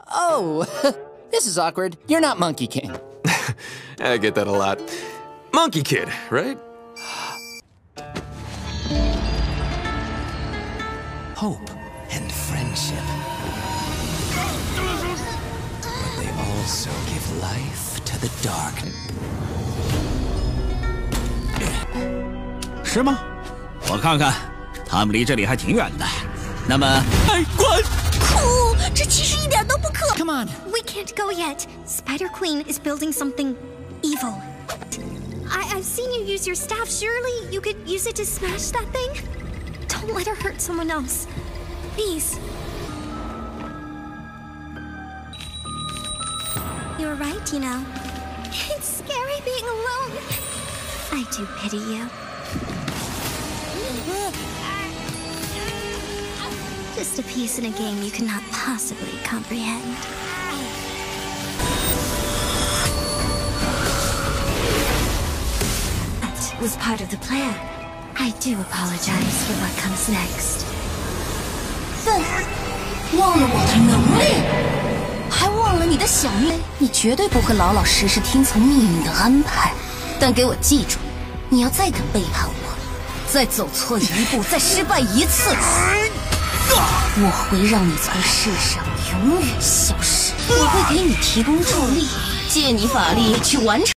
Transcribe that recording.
Oh, this is awkward. You're not Monkey King. I get that a lot. Monkey Kid, right? Hope and friendship. But they also give life to the dark. 是吗？我看看，他们离这里还挺远的。那么，哎，滚！ 酷，这其实一点都不可。 Come on. We can't go yet. Spider Queen is building something evil. I've seen you use your staff. Surely you could use it to smash that thing? Don't let her hurt someone else. Please. You're right, you know. It's scary being alone. I do pity you. Just a piece in a game you cannot possibly comprehend. That was part of the plan. I do apologize for what comes next. 笨，忘了我的能力，还忘了你的小命。你绝对不会老老实实听从命运的安排。但给我记住，你要再敢背叛我，再走错一步，再失败一次，我会让你从世上永远消失。我会给你提供助力，借你法力去完成。